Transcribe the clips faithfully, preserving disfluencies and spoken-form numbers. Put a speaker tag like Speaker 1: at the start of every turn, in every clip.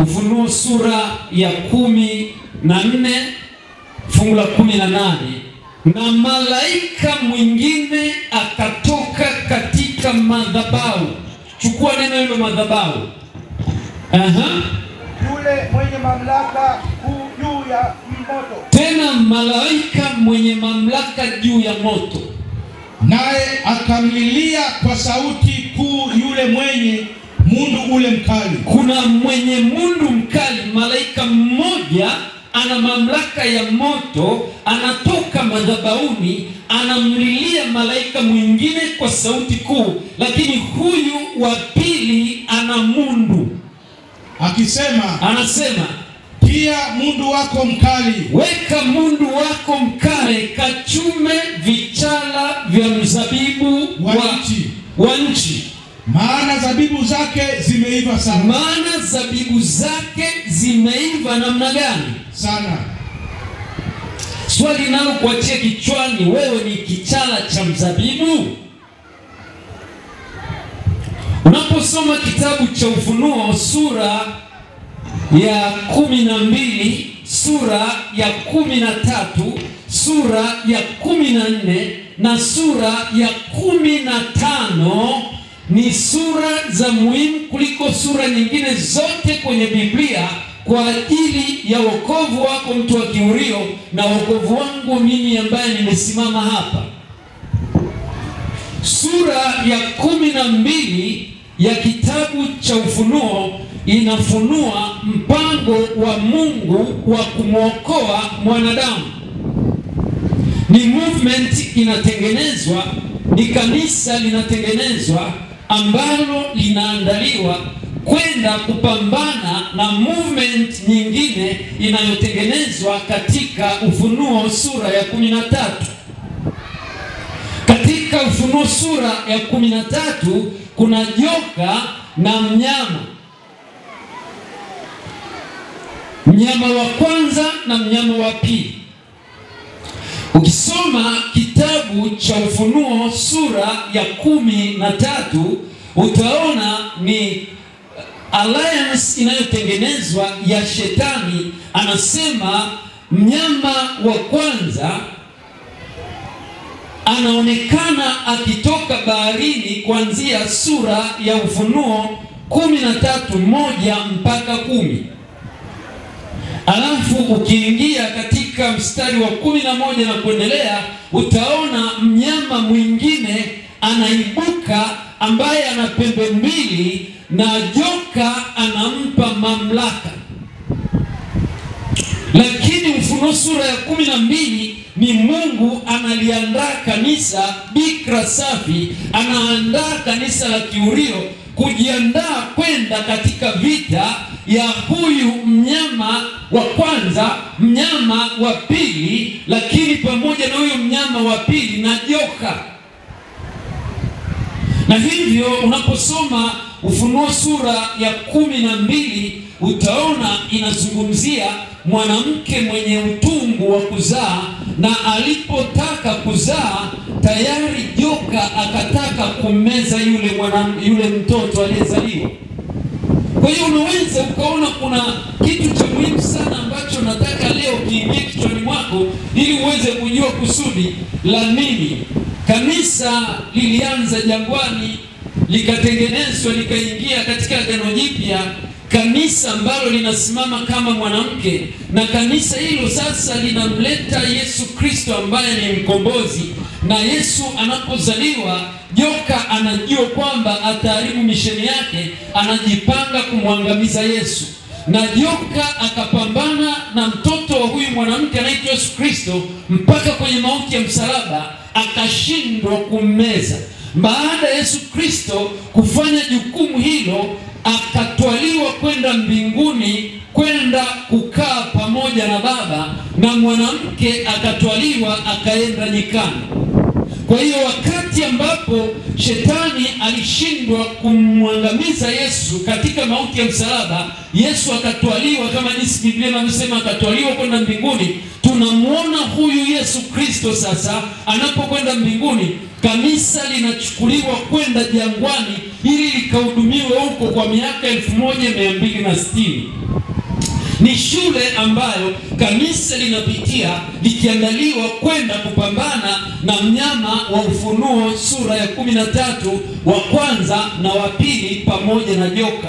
Speaker 1: Ufunuo sura ya kumi na nne fungu la kumi na nane. Na malaika mwingine akatoka katika madhabahu. Chukua neno hilo madhabahu. Aha.
Speaker 2: Yule mwenye mamlaka kuu juu ya moto.
Speaker 1: Tena malaika mwenye mamlaka juu ya moto.
Speaker 3: Naye akamlilia kwa sauti kuu yule mwenye mundu ule mkali.
Speaker 1: Kuna mwenye mundu mkali, malaika mmoja ana mamlaka ya moto, anatoka madhabahuni, anamlilia malaika mwingine kwa sauti kuu, lakini huyu wa pili ana mundu.
Speaker 3: Akisema,
Speaker 1: anasema,
Speaker 3: pia mundu wako mkali,
Speaker 1: weka mundu wako mkali, kachume vichala vya mzabibu
Speaker 3: wa nchi.
Speaker 1: Wa nchi.
Speaker 3: Maana zabibu zake zimeiva sana.
Speaker 1: Maana zabibu zake zimeiva namna gani?
Speaker 3: Sana.
Speaker 1: Swali nalo kuachia kichwani, wewe ni kichala cha mzabibu? Unaposoma kitabu cha Ufunuo sura ya kumi na mbili, sura ya kumi na tatu, sura ya kumi na nne na sura ya kumi na tano, ni sura za muhimu kuliko sura nyingine zote kwenye Biblia kwa ajili ya wokovu wako mtu wa Kiurio na wokovu wangu mimi ambaye nimesimama hapa. Sura ya kumi na mbili ya kitabu cha Ufunuo inafunua mpango wa Mungu wa kumwokoa mwanadamu. Ni movement inatengenezwa, ni kanisa linatengenezwa ambalo linaandaliwa kwenda kupambana na movement nyingine inayotengenezwa katika Ufunuo sura ya kumi na tatu. Katika Ufunuo sura ya kumi na tatu kuna joka na mnyama. Mnyama wa kwanza na mnyama wa pili. Ukisoma kitabu cha Ufunuo sura ya kumi na tatu utaona ni alliance inayotengenezwa ya shetani. Anasema mnyama wa kwanza anaonekana akitoka baharini kuanzia sura ya Ufunuo kumi na tatu moja mpaka kumi. Alafu ukiingia katika mstari wa kumi na moja na kuendelea utaona mnyama mwingine anaibuka ambaye ana pembe mbili na joka anampa mamlaka. Lakini Ufunuo sura ya kumi na mbili ni Mungu analiandaa kanisa bikira safi, anaandaa kanisa la Kiurio kujiandaa kwenda katika vita ya huyu mnyama wa kwanza, mnyama wa pili, lakini pamoja na huyu mnyama wa pili na joka. Na hivyo unaposoma Ufunuo sura ya kumi na mbili utaona inazungumzia mwanamke mwenye utungu wa kuzaa, na alipotaka kuzaa tayari joka akataka kummeza yule mwana, yule mtoto aliyezaliwa. Kwa hiyo unaweza ukaona kuna kitu cha muhimu sana ambacho nataka leo kiingie kichwani mwako ili uweze kujua kusudi la nini. Kanisa lilianza jangwani, likatengenezwa, likaingia katika Agano Jipya, kanisa ambalo linasimama kama mwanamke, na kanisa hilo sasa linamleta Yesu Kristo ambaye ni mkombozi. Na Yesu anapozaliwa, joka anajua kwamba ataharibu misheni yake, anajipanga kumwangamiza Yesu. Na joka akapambana na mtoto wa huyu mwanamke anaitwa Yesu Kristo mpaka kwenye mauti ya msalaba, akashindwa kummeza. Baada ya Yesu Kristo kufanya jukumu hilo, akatwaliwa kwenda mbinguni, kwenda kukaa pamoja na Baba, na mwanamke akatwaliwa akaenda nyikani. Kwa hiyo wakati ambapo shetani alishindwa kumwangamiza Yesu katika mauti ya msalaba, Yesu akatwaliwa kama jinsi Biblia inasema akatwaliwa kwenda mbinguni. Tunamuona huyu Yesu Kristo sasa anapokwenda mbinguni kanisa linachukuliwa kwenda jangwani ili likahudumiwe huko kwa miaka elfu moja mia mbili na sitini. Ni shule ambayo kanisa linapitia likiandaliwa kwenda kupambana na mnyama wa Ufunuo sura ya kumi na tatu wa kwanza na wa pili pamoja na joka.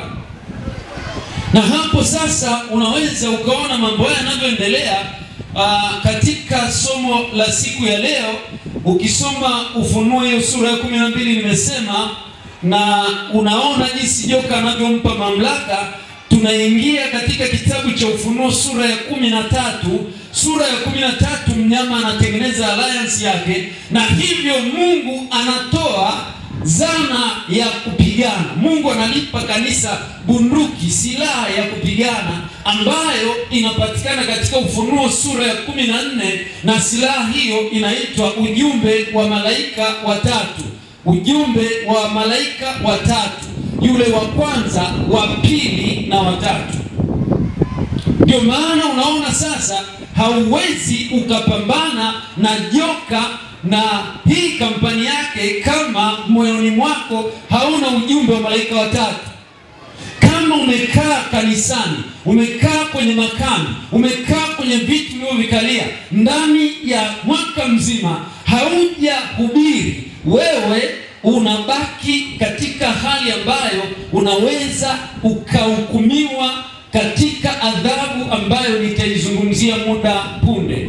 Speaker 1: Na hapo sasa unaweza ukaona mambo haya yanavyoendelea uh, katika somo la siku ya leo. Ukisoma Ufunuo hiyo sura ya kumi na mbili nimesema, na unaona jinsi joka anavyompa mamlaka. Tunaingia katika kitabu cha Ufunuo sura ya kumi na tatu. Sura ya kumi na tatu mnyama anatengeneza alliance yake, na hivyo Mungu anatoa zana ya kupigana. Mungu analipa kanisa bunduki, silaha ya kupigana ambayo inapatikana katika Ufunuo sura ya kumi na nne, na silaha hiyo inaitwa ujumbe wa malaika watatu. Ujumbe wa malaika watatu, yule wa kwanza, wa pili na watatu. Ndio maana unaona sasa hauwezi ukapambana na joka na hii kampani yake kama moyoni mwako hauna ujumbe wa malaika watatu. Kama umekaa kanisani, umekaa kwenye makambi, umekaa kwenye vitu vilivyovikalia ndani ya mwaka mzima, haujahubiri, wewe unabaki katika hali ambayo unaweza ukahukumiwa katika adhabu ambayo nitaizungumzia muda punde.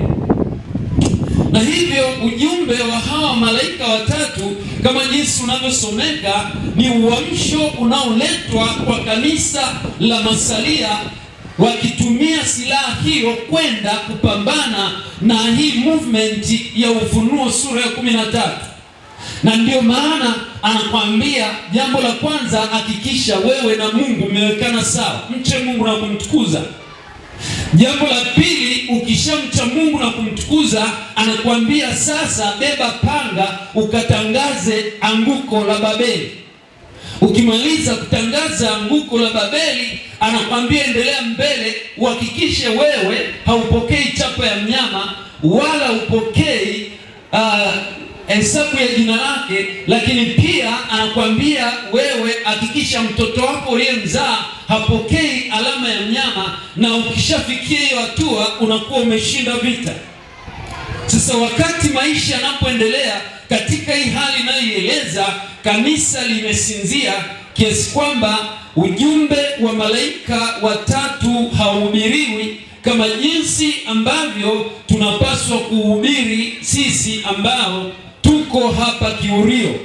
Speaker 1: Na hivyo ujumbe wa hawa malaika watatu kama jinsi unavyosomeka ni uamsho unaoletwa kwa kanisa la masalia, wakitumia silaha hiyo kwenda kupambana na hii movement ya Ufunuo sura ya kumi na tatu. Na ndio maana anakuambia jambo la kwanza, hakikisha wewe na Mungu mmewekana sawa, mche Mungu na kumtukuza. Jambo la pili, ukishamcha Mungu na kumtukuza, anakuambia sasa beba panga ukatangaze anguko la Babeli. Ukimaliza kutangaza anguko la Babeli, anakuambia endelea mbele, uhakikishe wewe haupokei chapa ya mnyama wala upokei uh, hesabu ya jina lake, lakini pia anakuambia wewe hakikisha mtoto wako uliyemzaa hapokei alama ya mnyama, na ukishafikia hiyo hatua unakuwa umeshinda vita. Sasa wakati maisha yanapoendelea katika hii hali inayoeleza, kanisa limesinzia kiasi kwamba ujumbe wa malaika watatu hauhubiriwi kama jinsi ambavyo tunapaswa kuhubiri sisi ambao tuko hapa Kiurio.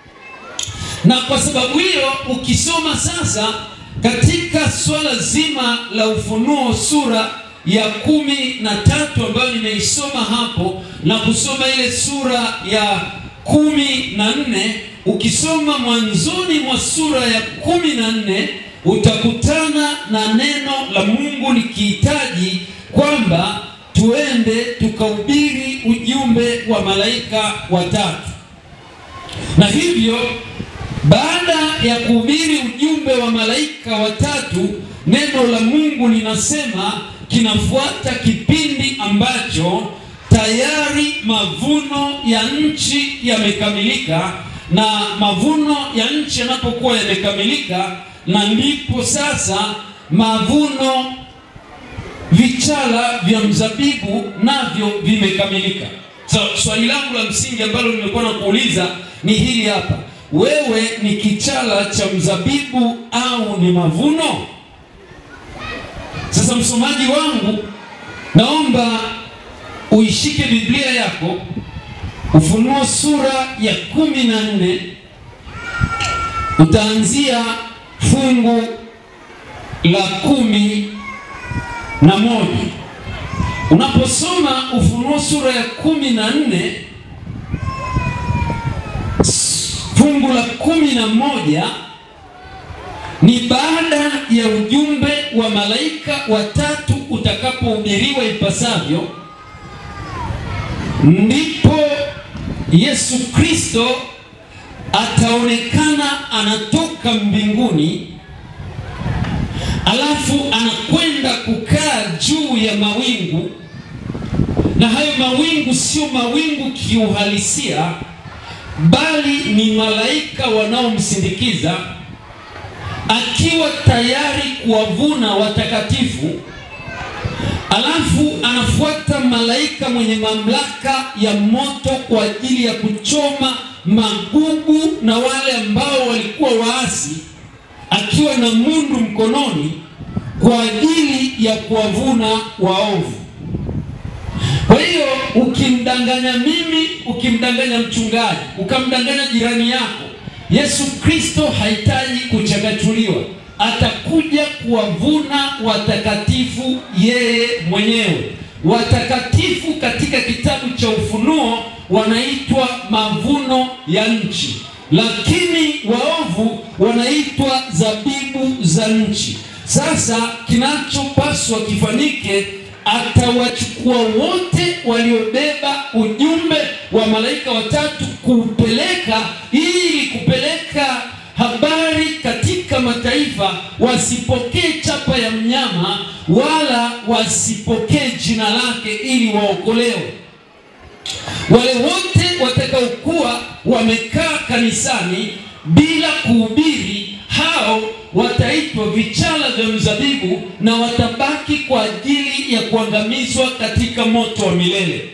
Speaker 1: Na kwa sababu hiyo ukisoma sasa katika swala zima la Ufunuo sura ya kumi na tatu ambayo nimeisoma hapo, na kusoma ile sura ya kumi na nne, ukisoma mwanzoni mwa sura ya kumi na nne utakutana na neno la Mungu likihitaji kwamba tuende tukahubiri ujumbe wa malaika watatu. Na hivyo baada ya kuhubiri ujumbe wa malaika watatu, neno la Mungu linasema kinafuata kipindi ambacho tayari mavuno ya nchi yamekamilika. Na mavuno ya nchi yanapokuwa yamekamilika, na ndipo sasa mavuno vichala vya mzabibu navyo vimekamilika. So, swali langu la msingi ambalo nimekuwa na kuuliza ni hili hapa: wewe ni kichala cha mzabibu au ni mavuno? Sasa msomaji wangu, naomba uishike Biblia yako, Ufunuo sura ya kumi na nne, utaanzia fungu la kumi na moja. Unaposoma Ufunuo sura ya kumi na nne fungu la kumi na moja, ni baada ya ujumbe wa malaika watatu utakapohubiriwa ipasavyo, ndipo Yesu Kristo ataonekana anatoka mbinguni, alafu anakwenda kukaa juu ya mawingu. Na hayo mawingu sio mawingu kiuhalisia, bali ni malaika wanaomsindikiza, akiwa tayari kuwavuna watakatifu. Alafu anafuata malaika mwenye mamlaka ya moto kwa ajili ya kuchoma magugu na wale ambao walikuwa waasi, akiwa na mundu mkononi kwa ajili ya kuwavuna waovu. Kwa hiyo ukimdanganya mimi, ukimdanganya mchungaji, ukamdanganya jirani yako, Yesu Kristo hahitaji kuchakachuliwa. Atakuja kuwavuna watakatifu yeye mwenyewe. Watakatifu katika kitabu cha Ufunuo wanaitwa mavuno ya nchi, lakini waovu wanaitwa zabibu za nchi. Sasa kinachopaswa kifanyike, atawachukua wote waliobeba ujumbe wa malaika watatu kuupeleka, ili kupeleka habari katika mataifa, wasipokee chapa ya mnyama wala wasipokee jina lake, ili waokolewe. Wale wote watakaokuwa wamekaa kanisani bila kuhubiri, hao wataitwa vichala vya mzabibu na watabaki kwa ajili ya kuangamizwa katika moto wa milele.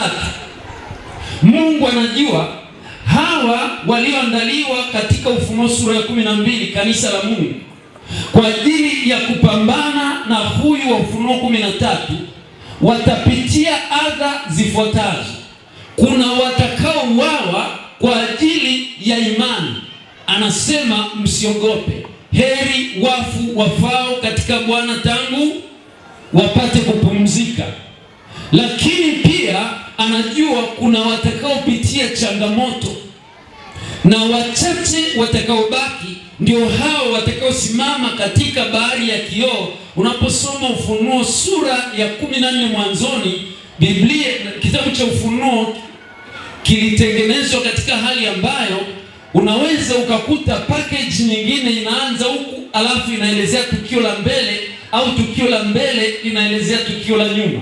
Speaker 1: Mungu anajua hawa walioandaliwa katika Ufunuo sura ya kumi na mbili, kanisa la Mungu, kwa ajili ya kupambana na huyu wa Ufunuo kumi na tatu, watapitia adha zifuatazo. Kuna watakaouawa kwa ajili ya imani. Anasema msiogope, heri wafu wafao katika Bwana tangu wapate kupumzika. Lakini pia anajua kuna watakaopitia changamoto, na wachache watakaobaki ndio hao watakaosimama katika bahari ya kioo. Unaposoma Ufunuo sura ya kumi na nne mwanzoni, Biblia, kitabu cha Ufunuo kilitengenezwa katika hali ambayo unaweza ukakuta package nyingine inaanza huku alafu inaelezea tukio la mbele, au tukio la mbele inaelezea tukio la nyuma.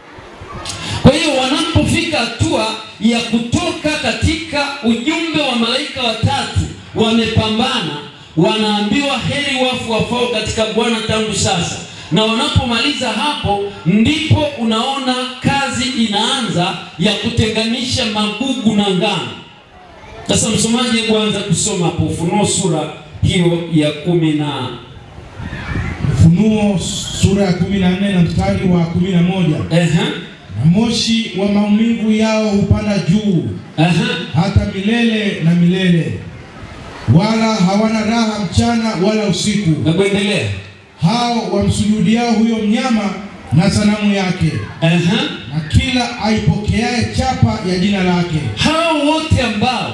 Speaker 1: Kwa hiyo wanapofika hatua ya kutoka katika ujumbe wa malaika watatu wamepambana, wanaambiwa heri wafu wafao katika Bwana tangu sasa. Na wanapomaliza hapo, ndipo unaona kazi inaanza ya kutenganisha magugu na ngano. Sasa msomaji, kwanza kusoma hapo Ufunuo sura hiyo ya kumi na
Speaker 3: Ufunuo sura ya kumi na nne na mstari wa kumi na moja.
Speaker 1: Aha.
Speaker 3: Na moshi wa maumivu yao hupanda juu,
Speaker 1: Aha.
Speaker 3: hata milele na milele, wala hawana raha mchana wala usiku.
Speaker 1: Na kuendelea,
Speaker 3: hao wamsujudiao huyo mnyama na sanamu yake,
Speaker 1: Aha.
Speaker 3: na kila aipokeaye chapa ya jina lake.
Speaker 1: Hao wote ambao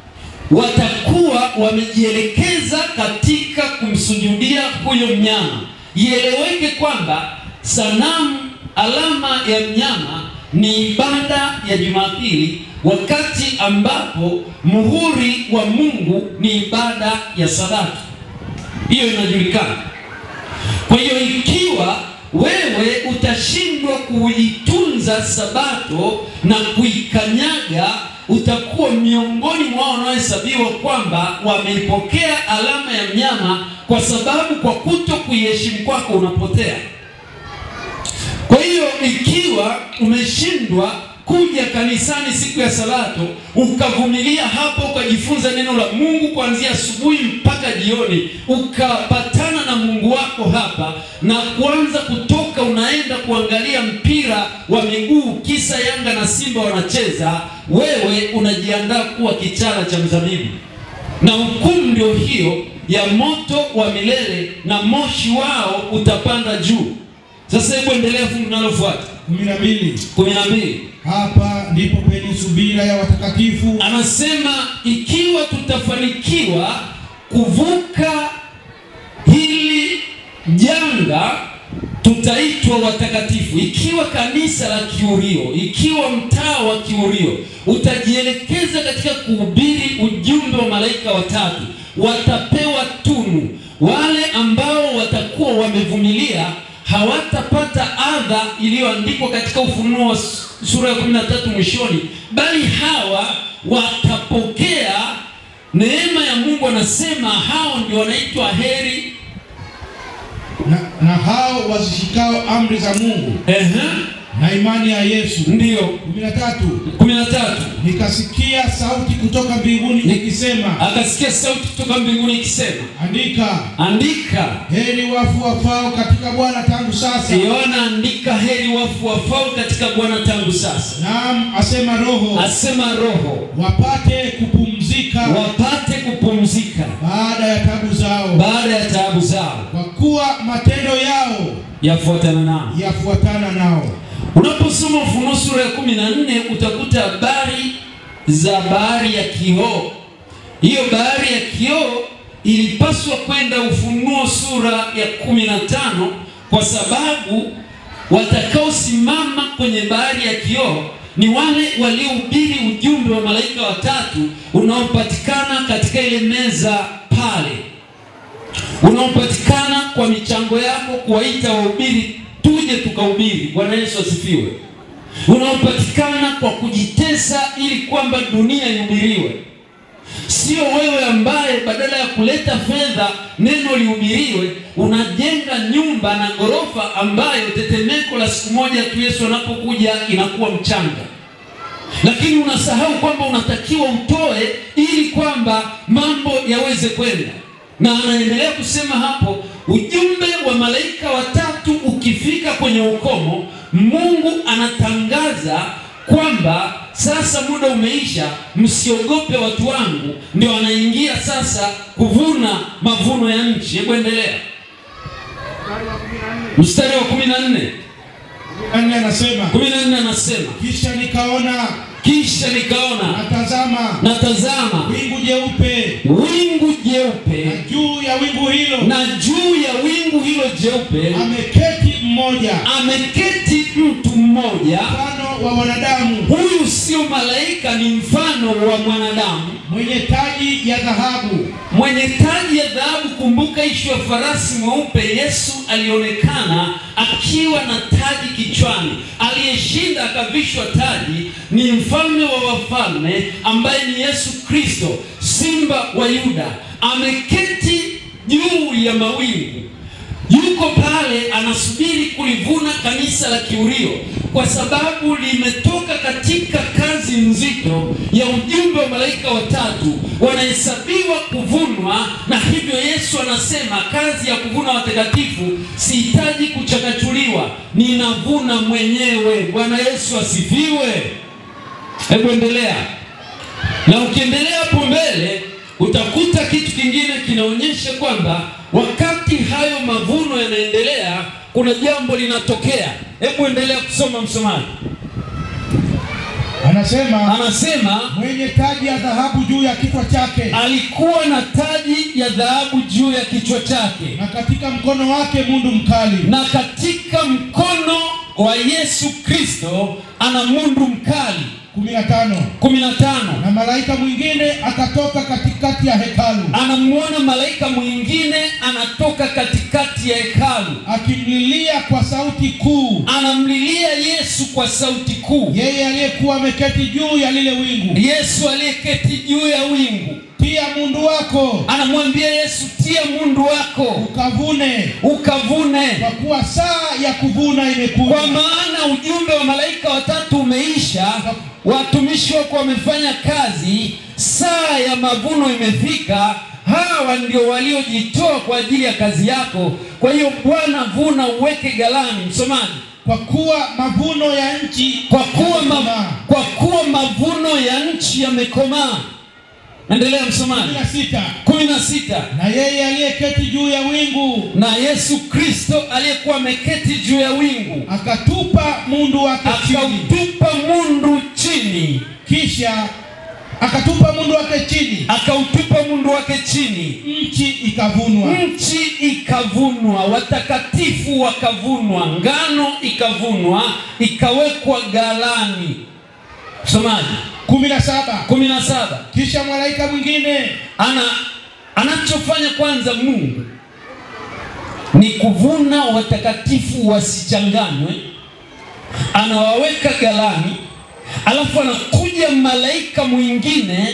Speaker 1: watakuwa wamejielekeza katika kumsujudia huyo mnyama. Ieleweke kwamba sanamu, alama ya mnyama, ni ibada ya Jumapili, wakati ambapo muhuri wa Mungu ni ibada ya Sabato. Hiyo inajulikana. Kwa hiyo ikiwa wewe utashindwa kuitunza Sabato na kuikanyaga, utakuwa miongoni mwa wanaohesabiwa kwamba wameipokea alama ya mnyama, kwa sababu kwa kuto kuiheshimu kwako unapotea. Kwa hiyo ikiwa umeshindwa kuja kanisani siku ya Sabato, ukavumilia hapo, ukajifunza neno la Mungu kuanzia asubuhi mpaka jioni, ukapatana na Mungu wako hapa, na kuanza kutoka unaenda kuangalia mpira wa miguu kisa Yanga na Simba wanacheza, wewe unajiandaa kuwa kichala cha mzabibu. Na hukumu ndio hiyo ya moto wa milele, na moshi wao utapanda juu. Sasa hebu endelea fungu linalofuata
Speaker 3: kumi na mbili.
Speaker 1: kumi na mbili.
Speaker 3: Hapa ndipo penye subira ya watakatifu.
Speaker 1: Anasema ikiwa tutafanikiwa kuvuka hili janga, tutaitwa watakatifu. Ikiwa kanisa la Kiurio, ikiwa mtaa wa Kiurio utajielekeza katika kuhubiri ujumbe wa malaika watatu, watapewa tunu. Wale ambao watakuwa wamevumilia hawatapata adha iliyoandikwa katika Ufunuo sura ya kumi na tatu mwishoni, bali hawa watapokea neema ya Mungu. Anasema hao ndio wanaitwa heri
Speaker 3: na, na hao wazishikao amri za Mungu
Speaker 1: ehe
Speaker 3: na imani ya Yesu.
Speaker 1: Ndio.
Speaker 3: kumi na tatu
Speaker 1: kumi na tatu
Speaker 3: nikasikia sauti kutoka mbinguni ikisema,
Speaker 1: akasikia sauti kutoka mbinguni ikisema, andika,
Speaker 3: andika, heri wafu wafao katika Bwana tangu sasa.
Speaker 1: Yohana, andika, heri wafu wafao katika Bwana tangu sasa.
Speaker 3: Naam, asema Roho,
Speaker 1: asema Roho,
Speaker 3: wapate kupumzika,
Speaker 1: wapate kupumzika
Speaker 3: baada ya taabu zao,
Speaker 1: baada ya taabu zao,
Speaker 3: kwa kuwa matendo yao
Speaker 1: yafuatana nao,
Speaker 3: yafuatana nao.
Speaker 1: Unaposoma Ufunuo sura ya kumi na nne utakuta habari za bahari ya kioo. Hiyo bahari ya kioo ilipaswa kwenda Ufunuo sura ya kumi na tano, kwa sababu watakaosimama kwenye bahari ya kioo ni wale waliohubiri ujumbe wa malaika watatu unaopatikana katika ile meza pale, unaopatikana kwa michango yako kuwaita wahubiri tuje tukahubiri. Bwana Yesu asifiwe. Unaopatikana kwa kujitesa ili kwamba dunia ihubiriwe. Sio wewe ambaye badala ya kuleta fedha neno lihubiriwe unajenga nyumba na gorofa ambayo tetemeko la siku moja tu Yesu anapokuja inakuwa mchanga. Lakini unasahau kwamba unatakiwa utoe ili kwamba mambo yaweze kwenda. Na anaendelea kusema hapo, ujumbe wa malaika watatu ukifika kwenye ukomo, Mungu anatangaza kwamba sasa muda umeisha, msiogope watu wangu. Ndio anaingia sasa kuvuna mavuno ya nchi. Hebu endelea. Mstari wa kumi na nne.
Speaker 3: Anasema,
Speaker 1: kumi na nne anasema,
Speaker 3: kisha nikaona
Speaker 1: Kisha nikaona
Speaker 3: natazama,
Speaker 1: natazama
Speaker 3: wingu jeupe,
Speaker 1: wingu jeupe,
Speaker 3: na juu ya wingu hilo,
Speaker 1: na juu ya wingu hilo jeupe
Speaker 3: ameketi mmoja,
Speaker 1: ameketi mtu mmoja,
Speaker 3: mfano wa wanadamu.
Speaker 1: Huyu sio malaika, ni mfano wa mwanadamu,
Speaker 3: mwenye taji ya dhahabu,
Speaker 1: mwenye taji ya dhahabu. Kumbuka ishu ya farasi mweupe. Yesu alionekana akiwa na taji kichwani. Aliyeshinda akavishwa taji ni mfalme wa wafalme ambaye ni Yesu Kristo, simba wa Yuda. Ameketi juu ya mawingu, yuko pale anasubiri kulivuna kanisa la Kiurio, kwa sababu limetoka katika kazi nzito ya ujumbe wa malaika watatu, wanahesabiwa kuvunwa. Na hivyo Yesu anasema kazi ya kuvuna watakatifu sihitaji kuchakachuliwa, ninavuna mwenyewe. Bwana Yesu asifiwe. Hebu endelea. Na ukiendelea hapo mbele utakuta kitu kingine kinaonyesha kwamba wakati hayo mavuno yanaendelea kuna jambo linatokea. Hebu endelea kusoma msomaji.
Speaker 3: Anasema,
Speaker 1: anasema
Speaker 3: mwenye taji ya dhahabu juu ya kichwa chake,
Speaker 1: alikuwa na taji ya dhahabu juu ya kichwa chake,
Speaker 3: na katika mkono wake mundu mkali.
Speaker 1: Na katika mkono wa Yesu Kristo ana mundu mkali.
Speaker 3: kumi na tano.
Speaker 1: kumi na tano.
Speaker 3: Na malaika mwingine akatoka katikati ya hekalu.
Speaker 1: Anamuona malaika mwingine anatoka katikati ya hekalu,
Speaker 3: akimlilia kwa sauti kuu.
Speaker 1: Anamlilia Yesu kwa sauti kuu.
Speaker 3: Yeye aliyekuwa ameketi juu ya lile wingu.
Speaker 1: Yesu aliyeketi juu ya wingu.
Speaker 3: Tia mundu wako.
Speaker 1: Anamwambia Yesu, tia mundu wako.
Speaker 3: Ukavune.
Speaker 1: Ukavune.
Speaker 3: Kwa kuwa saa ya kuvuna imekuja.
Speaker 1: Kwa maana ujumbe wa malaika watatu umeisha. Watumishi wako wamefanya kazi. Saa ya mavuno imefika. Hawa ndio waliojitoa kwa ajili ya kazi yako. Kwa hiyo Bwana, vuna uweke galani. Msomaji.
Speaker 3: Kwa kuwa mavuno ya nchi.
Speaker 1: Kwa kuwa, ma, kwa kuwa mavuno ya nchi yamekomaa. Endelea msomaji.
Speaker 3: kumi na sita.
Speaker 1: kumi na sita.
Speaker 3: Na yeye aliyeketi juu ya wingu.
Speaker 1: Na Yesu Kristo aliyekuwa ameketi juu ya wingu.
Speaker 3: Akatupa mundu wake chini.
Speaker 1: Akautupa mundu chini.
Speaker 3: Kisha akatupa mundu wake chini.
Speaker 1: Akautupa mundu wake chini.
Speaker 3: Nchi ikavunwa.
Speaker 1: Nchi ikavunwa. Watakatifu wakavunwa. Ngano ikavunwa. Ikawekwa galani. Somaji.
Speaker 3: kumi na saba.
Speaker 1: kumi na saba.
Speaker 3: Kisha malaika mwingine
Speaker 1: ana anachofanya kwanza Mungu ni kuvuna watakatifu wasichanganywe. Anawaweka galani, Alafu anakuja malaika mwingine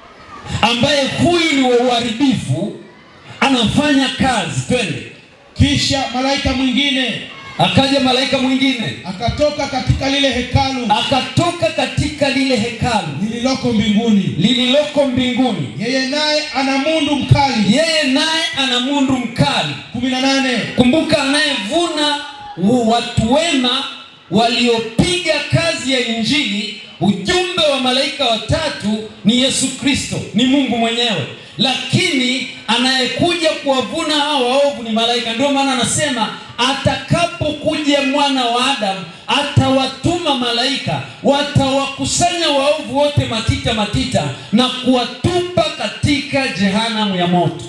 Speaker 1: ambaye huyu ni wa uharibifu, anafanya kazi. Twende.
Speaker 3: Kisha malaika mwingine
Speaker 1: Akaja malaika mwingine
Speaker 3: akatoka katika lile hekalu
Speaker 1: akatoka katika lile hekalu
Speaker 3: lililoko mbinguni
Speaker 1: lililoko mbinguni
Speaker 3: yeye naye ana mundu mkali
Speaker 1: yeye naye ana mundu mkali.
Speaker 3: kumi na nane
Speaker 1: Kumbuka, anayevuna watu wema waliopiga kazi ya injili. Ujumbe wa malaika watatu ni Yesu Kristo, ni Mungu mwenyewe, lakini anayekuja kuwavuna hao waovu ni malaika. Ndio maana anasema atakapokuja mwana wa Adamu atawatuma malaika, watawakusanya waovu wote matita matita na kuwatupa katika jehanamu ya moto.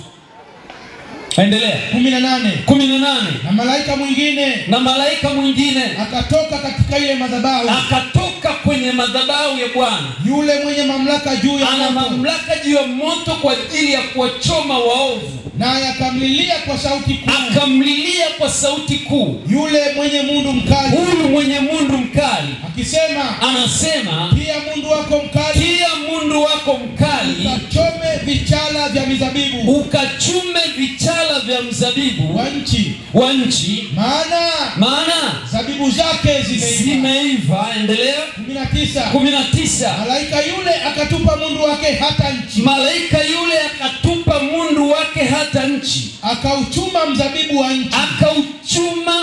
Speaker 1: Endelea.
Speaker 3: kumi na nane
Speaker 1: kumi na nane
Speaker 3: Na malaika mwingine
Speaker 1: na malaika mwingine
Speaker 3: akatoka katika ile madhabahu
Speaker 1: akatoka kwenye madhabahu ya Bwana,
Speaker 3: yule mwenye mamlaka juu ya
Speaker 1: ana
Speaker 3: moto,
Speaker 1: mamlaka juu ya moto kwa ajili ya kuwachoma waovu,
Speaker 3: naye akamlilia kwa sauti kuu
Speaker 1: akamlilia kwa sauti kuu
Speaker 3: yule mwenye mundu mkali,
Speaker 1: huyu mwenye mundu mkali,
Speaker 3: akisema,
Speaker 1: anasema,
Speaker 3: pia mundu wako mkali,
Speaker 1: pia mundu wako mkali
Speaker 3: ukachome vichala vya mizabibu,
Speaker 1: ukachume vichala vya mzabibu
Speaker 3: wa nchi
Speaker 1: wa nchi,
Speaker 3: maana
Speaker 1: maana
Speaker 3: zabibu zake zimeiva.
Speaker 1: zimeiva. Endelea.
Speaker 3: kumi na tisa
Speaker 1: kumi na tisa
Speaker 3: Malaika yule akatupa mundu wake hata nchi,
Speaker 1: malaika yule akatupa mundu wake hata nchi,
Speaker 3: akauchuma mzabibu wa nchi,
Speaker 1: akauchuma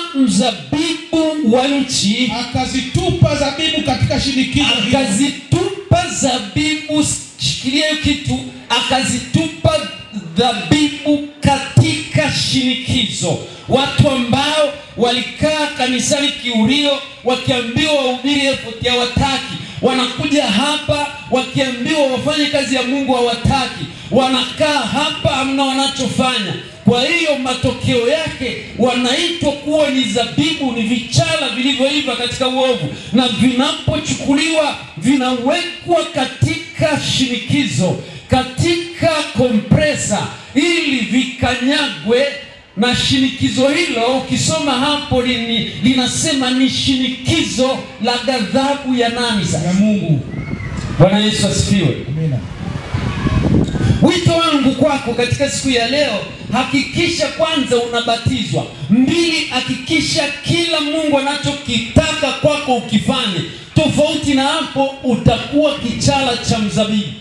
Speaker 1: mzabibu wa nchi,
Speaker 3: akazitupa zabibu katika shinikizo hilo.
Speaker 1: akazitupa zabibu, shikilia hiyo kitu, akazitupa zabibu katika shinikizo. Watu ambao walikaa kanisani kiurio wakiambiwa wahubiri effort hawataki, wanakuja hapa wakiambiwa wafanye kazi ya Mungu hawataki, wanakaa hapa hamna wanachofanya. Kwa hiyo matokeo yake wanaitwa kuwa ni zabibu, ni vichala vilivyoiva katika uovu, na vinapochukuliwa vinawekwa katika shinikizo, katika kompresa, ili vikanyagwe. Na shinikizo hilo ukisoma hapo lini, linasema ni shinikizo la ghadhabu ya nani sasa?
Speaker 3: Ya Mungu.
Speaker 1: Bwana Yesu asifiwe.
Speaker 3: Amina.
Speaker 1: Wito wangu kwako katika siku ya leo, hakikisha kwanza unabatizwa. Mbili, hakikisha kila Mungu anachokitaka kwako ukifanye. Tofauti na hapo utakuwa kichala cha mzabibu.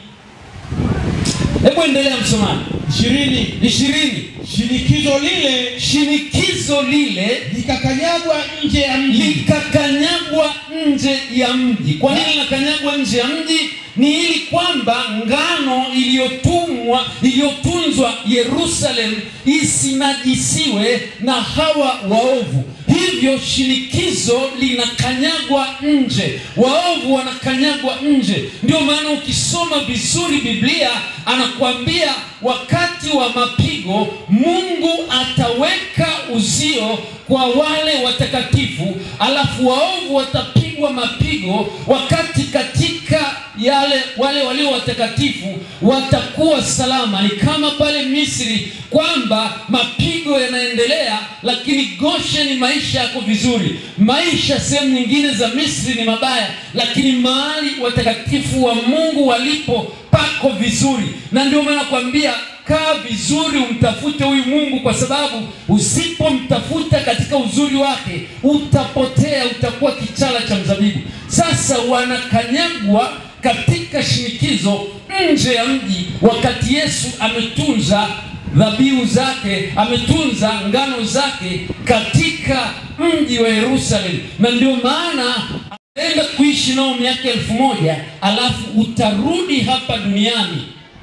Speaker 1: Hebu endelea msomaji.
Speaker 3: ishirini
Speaker 1: ishirini
Speaker 3: Shinikizo lile
Speaker 1: shinikizo lile
Speaker 3: likakanyagwa nje ya mji,
Speaker 1: likakanyagwa nje ya mji. Kwa nini likakanyagwa nje ya mji? Ni ili kwamba ngano iliyotumwa iliyotunzwa Yerusalemu isinajisiwe na hawa waovu. Hivyo shinikizo linakanyagwa nje, waovu wanakanyagwa nje. Ndio maana ukisoma vizuri Biblia anakuambia wakati wa mapigo Mungu ataweka uzio kwa wale watakatifu, alafu waovu watapigwa mapigo, wakati katika yale wale walio watakatifu watakuwa salama. Ni kama pale Misri kwamba mapigo yanaendelea, lakini Gosheni maisha yako vizuri. Maisha sehemu nyingine za Misri ni mabaya, lakini mahali watakatifu wa Mungu walipo pako vizuri. Na ndio maana nakwambia kaa vizuri, umtafute huyu Mungu, kwa sababu usipomtafuta katika uzuri wake utapotea, utakuwa kichala cha mzabibu. Sasa wanakanyagwa katika shinikizo nje ya mji, wakati Yesu ametunza dhabihu zake, ametunza ngano zake katika mji wa Yerusalemu. Na ndio maana anaenda kuishi nao miaka elfu moja, alafu utarudi hapa duniani.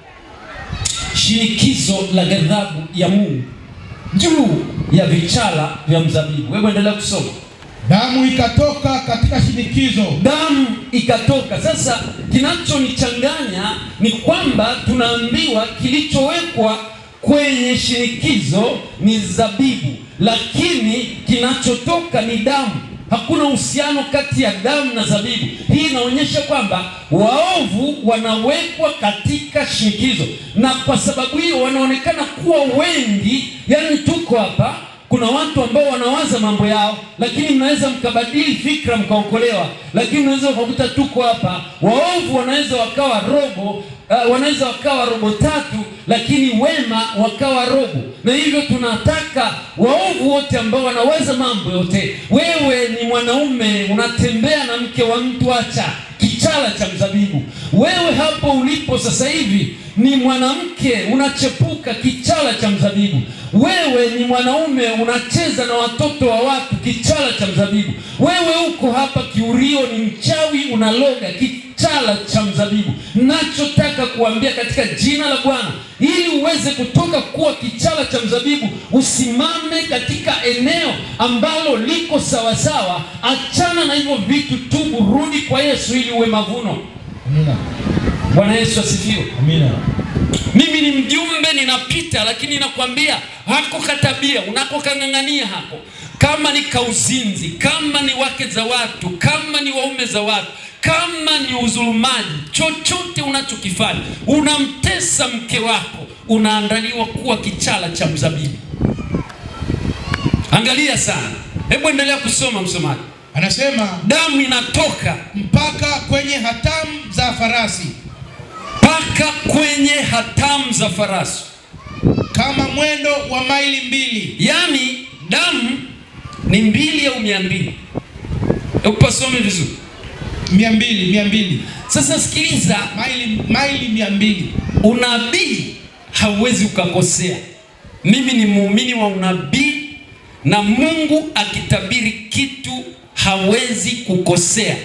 Speaker 1: Shinikizo la ghadhabu ya Mungu juu ya vichala vya mzabibu. Wewe endelea kusoma.
Speaker 3: Damu ikatoka katika shinikizo.
Speaker 1: Damu ikatoka. Sasa kinachonichanganya ni kwamba tunaambiwa kilichowekwa kwenye shinikizo ni zabibu, lakini kinachotoka ni damu. Hakuna uhusiano kati ya damu na zabibu. Hii inaonyesha kwamba waovu wanawekwa katika shinikizo, na kwa sababu hiyo wanaonekana kuwa wengi. Yani tuko hapa Kuna watu ambao wanawaza mambo yao, lakini mnaweza mkabadili fikra mkaokolewa. Lakini unaweza ukakuta tuko hapa, waovu wanaweza wakawa robo, uh, wanaweza wakawa robo tatu, lakini wema wakawa robo. Na hivyo tunataka waovu wote ambao wanawaza mambo yote. Wewe ni mwanaume unatembea na mke wa mtu, acha kichala cha mzabibu. Wewe hapo ulipo sasa hivi ni mwanamke unachepuka kichala cha mzabibu. Wewe ni mwanaume unacheza na watoto wa watu, kichala cha mzabibu. Wewe uko hapa kiurio, ni mchawi unaloga, kichala cha mzabibu. Nachotaka kuambia katika jina la Bwana, ili uweze kutoka kuwa kichala cha mzabibu, usimame katika eneo ambalo liko sawa sawa. Achana na hivyo vitu, tubu, rudi kwa Yesu ili uwe mavuno.
Speaker 3: Amina.
Speaker 1: Bwana Yesu asifiwe.
Speaker 3: Amina.
Speaker 1: Mimi ni mjumbe ninapita, lakini nakwambia hako katabia unako kangangania hako, kama ni kauzinzi, kama ni wake za watu, kama ni waume za watu, kama ni uzulumaji, chochote unachokifanya, unamtesa mke wako, unaandaliwa kuwa kichala cha mzabibu. Angalia sana. Hebu endelea kusoma msomaji.
Speaker 3: Anasema
Speaker 1: damu inatoka
Speaker 3: mpaka kwenye hatamu za farasi,
Speaker 1: mpaka kwenye hatamu za farasi,
Speaker 3: kama mwendo wa maili mbili.
Speaker 1: Yani damu ni mbili au mia mbili. Hebu pasome vizuri.
Speaker 3: Mia mbili, mia mbili.
Speaker 1: Sasa sikiliza,
Speaker 3: maili, maili mia mbili.
Speaker 1: Unabii hauwezi ukakosea. Mimi ni muumini wa unabii, na Mungu akitabiri kitu hawezi kukosea.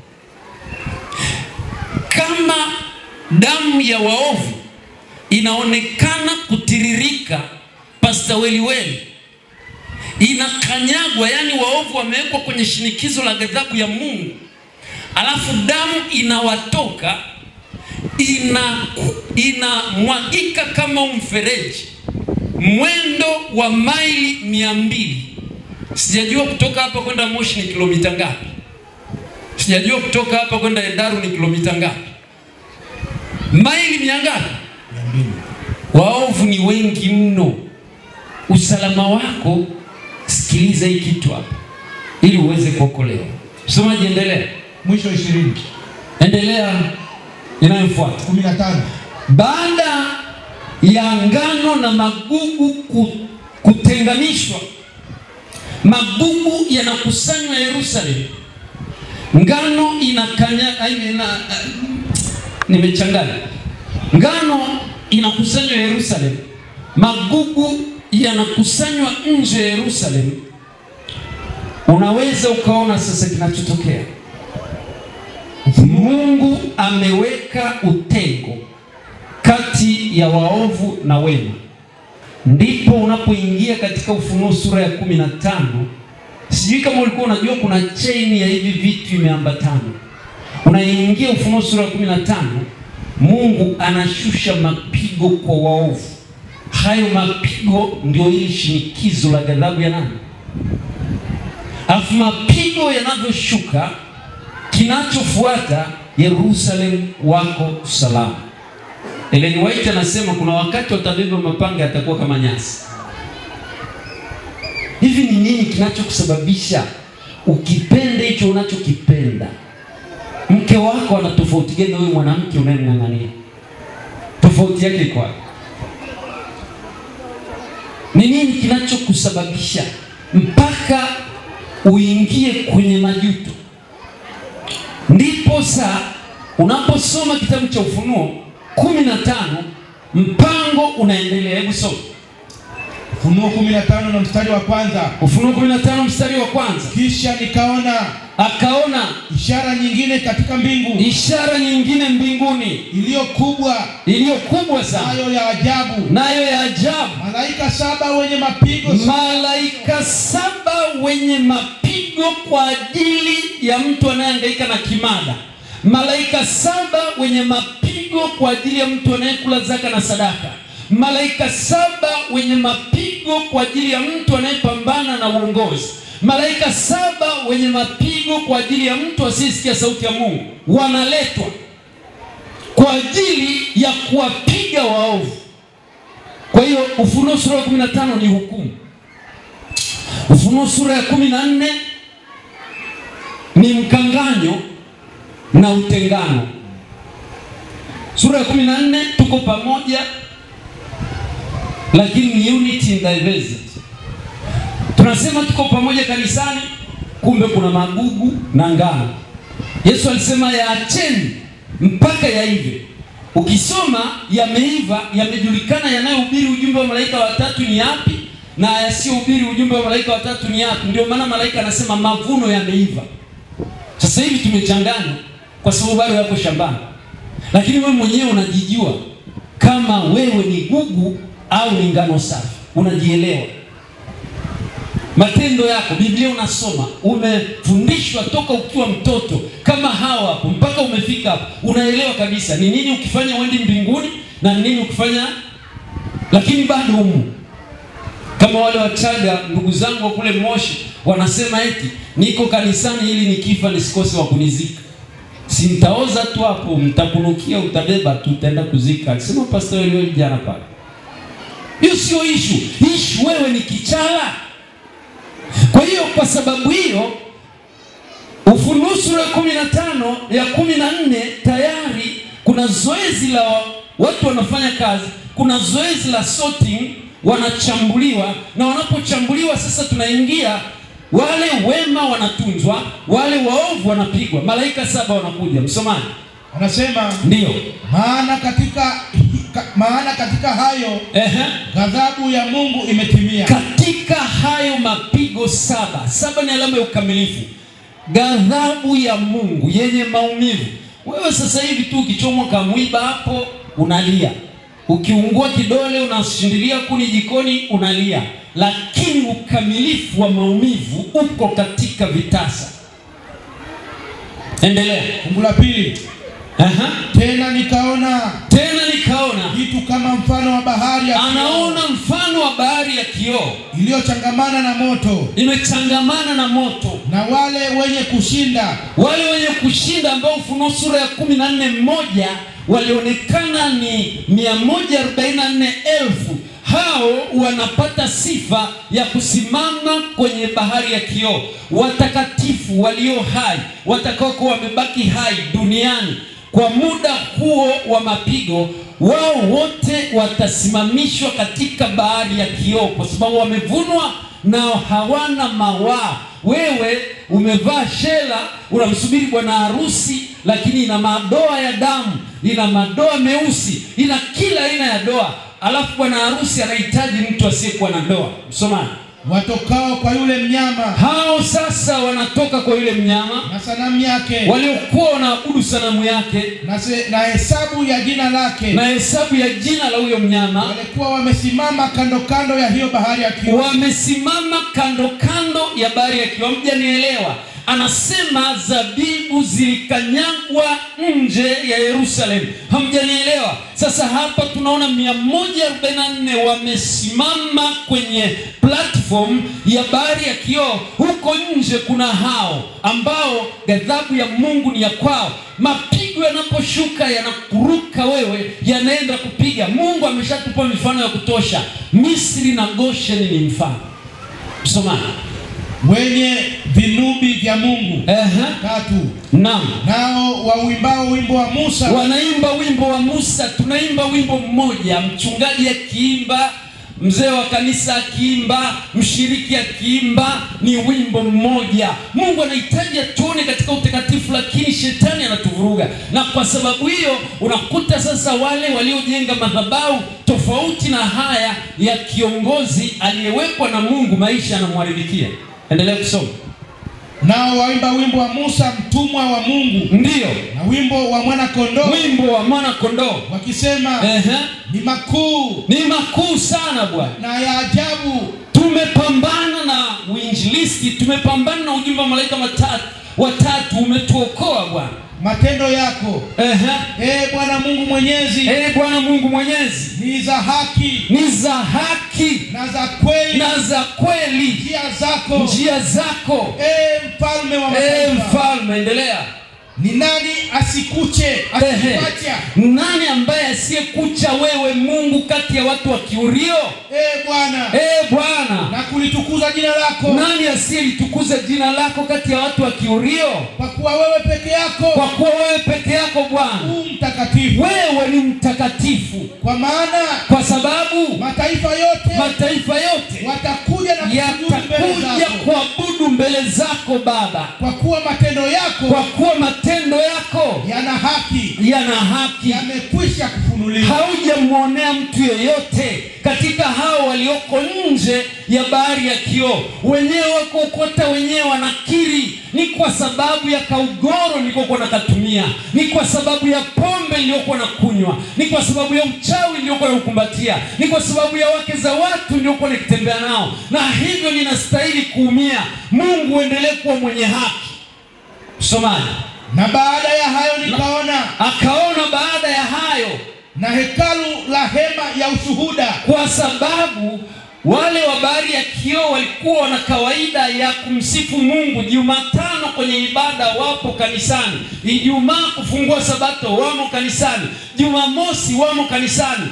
Speaker 1: Kama damu ya waovu inaonekana kutiririka pasta weli weli, inakanyagwa, yani waovu wamewekwa kwenye shinikizo la ghadhabu ya Mungu, alafu damu inawatoka, ina inamwagika kama mfereji, mwendo wa maili mia mbili. Sijajua kutoka hapa kwenda Moshi ni kilomita ngapi. Sijajua kutoka hapa kwenda Hedaru ni kilomita ngapi. Maili mia ngapi?
Speaker 3: mia mbili.
Speaker 1: Waovu ni wengi mno. Usalama wako, sikiliza hii kitu hapa ili uweze kuokolewa. Somaji, endelea.
Speaker 3: Mwisho ishirini.
Speaker 1: Endelea inayofuata.
Speaker 3: kumi na tano.
Speaker 1: Baada ya ngano na magugu kutenganishwa, magugu yanakusanywa Yerusalemu, ngano inakanya ina uh, nimechanganya. Ngano inakusanywa Yerusalemu, magugu yanakusanywa nje ya Yerusalemu. Unaweza ukaona sasa kinachotokea. Mungu ameweka utengo kati ya waovu na wema. Ndipo unapoingia katika Ufunuo sura ya kumi na tano. Sijui kama ulikuwa unajua kuna chain ya hivi vitu imeambatana. Unaingia Ufunuo sura ya kumi na tano, Mungu anashusha mapigo kwa waovu. Hayo mapigo ndio hili shinikizo la ghadhabu ya nani? Alafu mapigo yanavyoshuka, kinachofuata, Yerusalemu wako salama. Ellen White anasema kuna wakati watabeba mapanga yatakuwa kama nyasi. Hivi ni nini kinachokusababisha ukipende hicho unachokipenda? Mke wako ana tofauti gani na wewe mwanamke unayemng'ang'ania? Tofauti yake iko wapi? Ni nini kinachokusababisha mpaka uingie kwenye majuto? Ndipo saa unaposoma kitabu cha Ufunuo kumi na tano, mpango unaendelea. Hebu soma
Speaker 3: Ufunuo kumi na tano na mstari wa kwanza.
Speaker 1: Ufunuo kumi na tano mstari wa kwanza.
Speaker 3: Kisha nikaona
Speaker 1: akaona
Speaker 3: ishara nyingine katika mbingu,
Speaker 1: ishara nyingine mbinguni
Speaker 3: iliyo kubwa,
Speaker 1: iliyo kubwa sana,
Speaker 3: nayo ya ajabu,
Speaker 1: nayo ya ajabu.
Speaker 3: Malaika saba wenye mapigo,
Speaker 1: malaika saba wenye mapigo kwa ajili ya mtu anayehangaika na kimada. Malaika saba wenye mapigo kwa ajili ya mtu anayekula zaka na sadaka. Malaika saba wenye mapigo kwa ajili ya mtu anayepambana na uongozi. Malaika saba wenye mapigo kwa ajili ya mtu asiyesikia sauti ya Mungu. Wanaletwa kwa ajili ya kuwapiga waovu. Kwa hiyo Ufunuo sura kumi na tano ni hukumu. Ufunuo sura ya kumi na nne ni mkanganyo na utengano. Sura ya kumi na nne tuko pamoja, lakini ni unity in diversity. Tunasema tuko pamoja kanisani, kumbe kuna magugu na ngano. Yesu alisema yaacheni mpaka yaive. Ukisoma yameiva, yamejulikana, yanayohubiri ujumbe wa malaika watatu ni yapi na yasiyohubiri ujumbe wa malaika watatu ni yapi. Ndio maana malaika anasema mavuno yameiva. Sasa hivi tumechanganya kwa sababu bado yako shambani. Lakini wewe mwenyewe unajijua kama wewe ni gugu au ni ngano safi. Unajielewa. Matendo yako, Biblia unasoma, umefundishwa toka ukiwa mtoto kama hawa hapo mpaka umefika hapo. Unaelewa kabisa ni nini ukifanya uende mbinguni na nini ukifanya, lakini bado humu. Kama wale Wachaga ndugu zangu kule Moshi wanasema eti niko kanisani ili nikifa nisikose wa kunizika. Si mtaoza tu hapo, mtakunukia, utabeba tu, utaenda kuzika. Alisema pastor yule jana pale. Hiyo sio issue. Issue wewe ni kichala. Kwa hiyo kwa sababu hiyo Ufunuo sura ya kumi na tano ya kumi na nne tayari kuna zoezi la watu wanafanya kazi, kuna zoezi la sorting, wanachambuliwa, na wanapochambuliwa sasa tunaingia, wale wema wanatunzwa, wale waovu wanapigwa. Malaika saba wanakuja. Msomaji
Speaker 3: anasema
Speaker 1: ndio
Speaker 3: maana katika maana katika hayo
Speaker 1: ehe,
Speaker 3: ghadhabu ya Mungu imetimia.
Speaker 1: Katika hayo mapigo saba, saba ni alama ya ukamilifu. Ghadhabu ya Mungu yenye maumivu. Wewe sasa hivi tu ukichomwa kamwiba hapo unalia, ukiungua kidole unashindilia kuni jikoni unalia, lakini ukamilifu wa maumivu uko katika vitasa. Endelea.
Speaker 3: Fungu la pili.
Speaker 1: Aha.
Speaker 3: Tena nikaona
Speaker 1: Tena nikaona
Speaker 3: kitu kama mfano wa bahari ya
Speaker 1: anaona kioo, mfano wa bahari ya kioo
Speaker 3: iliyochangamana na moto,
Speaker 1: imechangamana na moto,
Speaker 3: na wale wenye kushinda,
Speaker 1: wale wenye kushinda ambao Ufunuo sura ya kumi na nne mmoja walionekana ni mia moja arobaini na nne elfu. Hao wanapata sifa ya kusimama kwenye bahari ya kioo. Watakatifu walio hai, watakao kuwa wamebaki hai duniani kwa muda huo wa mapigo, wao wote watasimamishwa katika bahari ya kioo, kwa sababu wamevunwa na hawana mawaa. Wewe umevaa shela, unamsubiri bwana harusi, lakini ina madoa ya damu, ina madoa meusi, ina kila aina ya doa. Alafu bwana harusi anahitaji mtu asiyekuwa na doa. Msomaji,
Speaker 3: watokao kwa yule mnyama.
Speaker 1: Hao sasa wanatoka kwa yule mnyama
Speaker 3: na sanamu yake,
Speaker 1: waliokuwa wanaabudu sanamu yake,
Speaker 3: na, se, na hesabu ya jina lake,
Speaker 1: na hesabu ya jina la huyo mnyama.
Speaker 3: Walikuwa wamesimama kando kando ya hiyo bahari ya kioo.
Speaker 1: Wamesimama kando kando ya bahari ya kioo. Mjanielewa? Anasema zabibu zilikanyagwa nje ya Yerusalemu. Hamjanielewa? Sasa hapa tunaona mia moja arobaini na nne wamesimama kwenye platform ya bahari ya kioo. Huko nje kuna hao ambao ghadhabu ya Mungu ni ya kwao. Mapigo yanaposhuka yanakuruka wewe, yanaenda kupiga. Mungu ameshatupa mifano ya kutosha. Misri na Gosheni ni mfano. Msomaji,
Speaker 3: wenye vinubi vya Mungu.
Speaker 1: Aha.
Speaker 3: Tatu.
Speaker 1: Naam.
Speaker 3: Nao wauimbao wimbo wa Musa.
Speaker 1: Wanaimba wimbo wa Musa. Tunaimba wimbo mmoja, mchungaji akiimba, mzee wa kanisa akiimba, mshiriki akiimba, ni wimbo mmoja. Mungu anahitaji atuone katika utakatifu, lakini shetani anatuvuruga. Na kwa sababu hiyo unakuta sasa wale waliojenga madhabahu tofauti na haya ya kiongozi aliyewekwa na Mungu, maisha yanamharibikia. Endelea kusoma.
Speaker 3: Nao waimba wimbo wa Musa mtumwa wa Mungu.
Speaker 1: Ndio.
Speaker 3: Na wimbo wa mwana kondoo.
Speaker 1: Wimbo wa mwana kondoo.
Speaker 3: Wakisema
Speaker 1: ehe,
Speaker 3: ni makuu.
Speaker 1: Ni makuu sana Bwana.
Speaker 3: Na ya ajabu.
Speaker 1: Tumepambana na uinjilisti, tumepambana na ujumbe wa malaika matatu watatu, umetuokoa Bwana.
Speaker 3: Matendo yako,
Speaker 1: ehe,
Speaker 3: eh Bwana Mungu Mwenyezi,
Speaker 1: eh Bwana Mungu Mwenyezi,
Speaker 3: ni za haki,
Speaker 1: ni za haki
Speaker 3: na za kweli,
Speaker 1: na za kweli
Speaker 3: njia zako,
Speaker 1: njia zako,
Speaker 3: eh mfalme wa mataifa.
Speaker 1: Eh mfalme, endelea.
Speaker 3: Ni nani asikuche, asikuacha?
Speaker 1: Nani ambaye asiyekucha wewe Mungu kati ya watu wa Kiurio?
Speaker 3: Eh Bwana,
Speaker 1: eh Bwana,
Speaker 3: na kulitukuza kulitukuza jina lako.
Speaker 1: Nani asiyelitukuza jina lako kati ya watu wa Kiurio?
Speaker 3: Kwa kuwa wewe peke yako,
Speaker 1: Kwa kuwa wewe peke yako Bwana,
Speaker 3: u mtakatifu.
Speaker 1: wewe ni mtakatifu.
Speaker 3: Kwa maana
Speaker 1: Kwa sababu
Speaker 3: mataifa yote
Speaker 1: mataifa yote
Speaker 3: watakuja na kusujudu mbele
Speaker 1: yatakuja
Speaker 3: zako.
Speaker 1: kuabudu mbele zako Baba,
Speaker 3: Kwa kuwa matendo yako
Speaker 1: kwa kuwa matendo yako
Speaker 3: yana haki,
Speaker 1: yana haki.
Speaker 3: yamekwisha kufunuliwa.
Speaker 1: Haujamwonea mtu yeyote katika hao walioko nje ya bahari ya kioo. Wenyewe wako ukota, wenyewe wanakiri, ni kwa sababu ya kaugoro nilikokuwa nakatumia, ni kwa sababu ya pombe niliyokuwa na kunywa, ni kwa sababu ya uchawi niliokuwa na ukumbatia, ni kwa sababu ya wake za watu niliokuwa nikitembea nao, na hivyo ninastahili kuumia. Mungu endelee kuwa mwenye haki. Msomaji.
Speaker 3: Na baada ya hayo nikaona,
Speaker 1: Akaona baada ya hayo
Speaker 3: na hekalu la hema ya ushuhuda,
Speaker 1: kwa sababu wale wa bahari ya kioo walikuwa wana kawaida ya kumsifu Mungu. Jumatano kwenye ibada wapo kanisani, Ijumaa kufungua sabato wamo kanisani, Jumamosi wamo kanisani.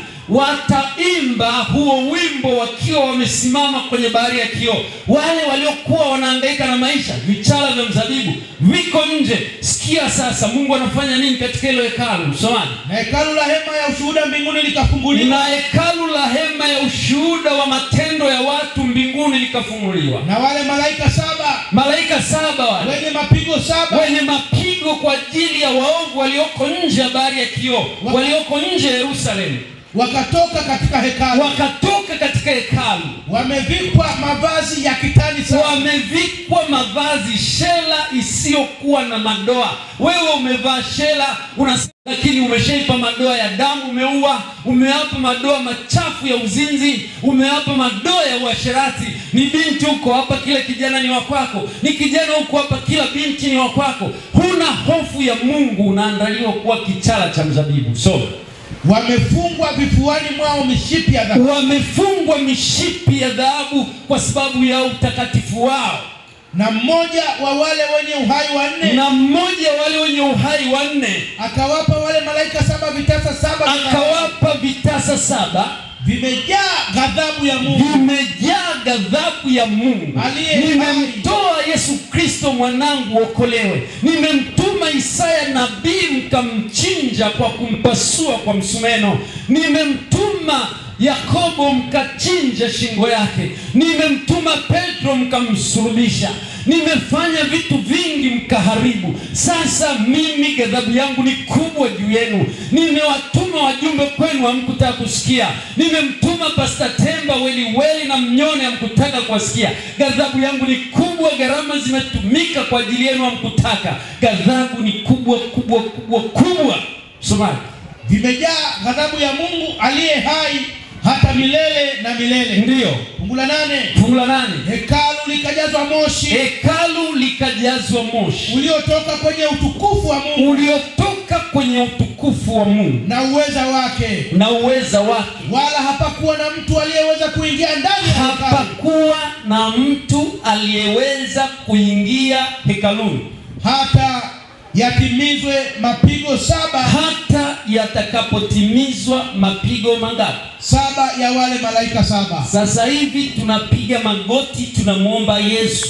Speaker 1: Wataimba huo wimbo wakiwa wamesimama kwenye bahari ya kioo. Wale waliokuwa wanahangaika na maisha, vichala vya mzabibu viko nje. Sikia sasa Mungu anafanya nini katika hilo hekalu. Msomaji.
Speaker 3: na hekalu la hema ya ushuhuda mbinguni likafunguliwa,
Speaker 1: Na hekalu la hema ya ushuhuda wa matendo ya watu mbinguni likafunguliwa.
Speaker 3: na wale malaika saba
Speaker 1: Malaika saba wale
Speaker 3: wenye mapigo saba
Speaker 1: wenye mapigo kwa ajili ya waovu walioko nje ya bahari ya kioo, walioko nje ya Yerusalemu,
Speaker 3: wakatoka katika hekalu,
Speaker 1: wakatoka katika hekalu
Speaker 3: wamevikwa mavazi ya kitani safi,
Speaker 1: wamevikwa mavazi shela isiyokuwa na madoa. Wewe umevaa shela unasema, lakini umeshaipa madoa ya damu, umeua, umeapa madoa machafu ya uzinzi, umeapa madoa ya uasherati. Ni binti huko hapa, kila kijana ni wa kwako, ni kijana huko hapa, kila binti ni wa kwako. Huna hofu ya Mungu, unaandaliwa kuwa kichala cha mzabibu. So
Speaker 3: wamefungwa vifuani mwao mishipi ya dhahabu,
Speaker 1: wamefungwa mishipi ya dhahabu kwa sababu ya utakatifu wao.
Speaker 3: na mmoja wa wale wenye uhai wanne
Speaker 1: Na mmoja wale wenye uhai wanne
Speaker 3: akawapa wale malaika saba vitasa saba,
Speaker 1: akawapa vitasa saba
Speaker 3: vimejaa ghadhabu ya Mungu,
Speaker 1: vimejaa ghadhabu ya Mungu.
Speaker 3: Aliye
Speaker 1: Nimemtoa Yesu Kristo mwanangu okolewe. Nimemtuma Isaya nabii mkamchinja kwa kumpasua kwa msumeno. Nimemtuma Yakobo mkachinja shingo yake. Nimemtuma Petro mkamsulubisha. Nimefanya vitu vingi mkaharibu. Sasa mimi ghadhabu yangu ni kubwa juu yenu. Nimewatuma wajumbe kwenu, hamkutaka kusikia. Nimemtuma Pastor Temba weli weli na Mnyone, hamkutaka kusikia. Ghadhabu yangu ni kubwa, gharama zimetumika kwa ajili yenu, hamkutaka. Ghadhabu ni kubwa kubwa kubwa kubwa. Somaji.
Speaker 3: vimejaa ghadhabu ya Mungu aliye hai hata milele na milele.
Speaker 1: Ndiyo.
Speaker 3: Fungu la nane.
Speaker 1: Fungu la nane.
Speaker 3: Hekalu likajazwa moshi,
Speaker 1: hekalu likajazwa moshi
Speaker 3: uliotoka kwenye utukufu wa Mungu,
Speaker 1: uliotoka kwenye utukufu wa Mungu
Speaker 3: na uweza wake,
Speaker 1: na uweza wake.
Speaker 3: wala hapakuwa na mtu aliyeweza kuingia ndani ya hekalu,
Speaker 1: Hapakuwa na mtu aliyeweza kuingia hekaluni
Speaker 3: hata yatimizwe mapigo saba,
Speaker 1: hata yatakapotimizwa mapigo mangapi?
Speaker 3: Saba ya wale malaika saba.
Speaker 1: Sasa hivi tunapiga magoti, tunamuomba Yesu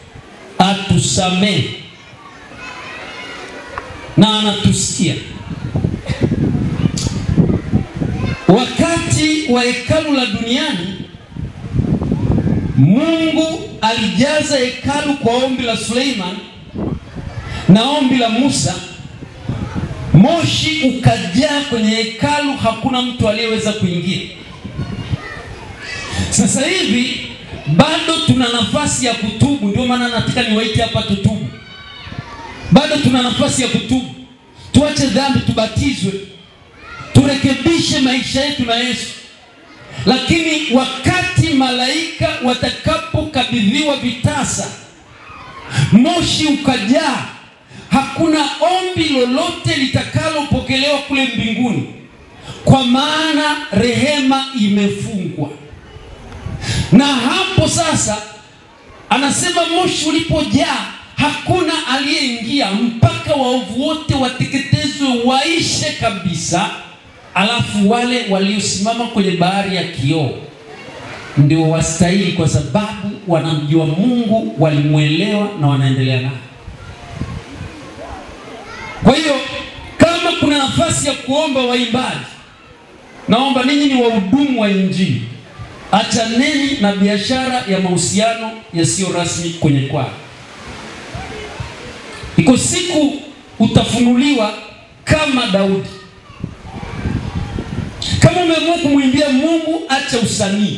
Speaker 1: atusamee, na anatusikia. Wakati wa hekalu la duniani, Mungu alijaza hekalu kwa ombi la Suleiman na ombi la Musa. Moshi ukajaa kwenye hekalu, hakuna mtu aliyeweza kuingia. Sasa hivi bado tuna nafasi ya kutubu, ndio maana nataka niwaite hapa tutubu. Bado tuna nafasi ya kutubu. Tuache dhambi, tubatizwe, turekebishe maisha yetu na Yesu. Lakini wakati malaika watakapokabidhiwa vitasa, moshi ukajaa, hakuna ombi lolote litakalopokelewa kule mbinguni, kwa maana rehema imefungwa. Na hapo sasa anasema moshi ulipojaa, hakuna aliyeingia mpaka waovu wote wateketezwe, waishe kabisa. Alafu wale waliosimama kwenye bahari ya kioo ndio wastahili, kwa sababu wanamjua Mungu, walimuelewa na wanaendelea naye. Kwa hiyo kama kuna nafasi ya kuomba waimbaji, naomba ninyi ni wahudumu wa Injili, achaneni na biashara ya mahusiano yasiyo rasmi kwenye kwaya. Iko siku utafunuliwa kama Daudi. Kama umeamua kumwimbia Mungu, acha usanii.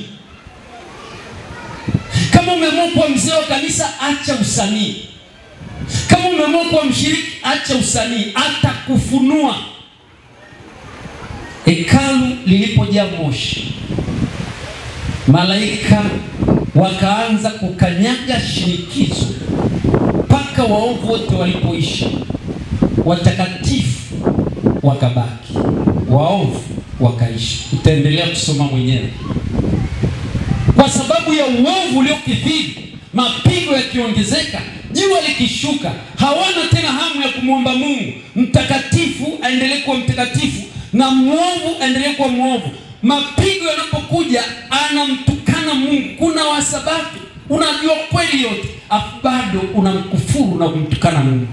Speaker 1: Kama umeamua kuwa mzee wa kanisa, acha usanii. Kama umeamua kuwa mshiriki, acha usanii. Atakufunua. Hekalu lilipojaa moshi, malaika wakaanza kukanyaga shinikizo mpaka waovu wote walipoisha. Watakatifu wakabaki, waovu wakaisha. Utaendelea kusoma mwenyewe. Kwa sababu ya uovu uliokithiri, mapigo yakiongezeka, jua likishuka, hawana tena hamu ya kumwomba Mungu. Mtakatifu aendelee kuwa mtakatifu na muovu aendelee kuwa muovu. Mapigo yanapokuja, anamtukana Mungu. Kuna wasabato unajua kweli yote, afu bado unamkufuru na kumtukana Mungu.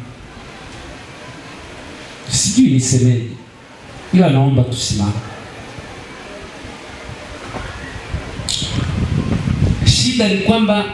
Speaker 1: Sijui nisemeje, ila naomba tusimame. Shida ni kwamba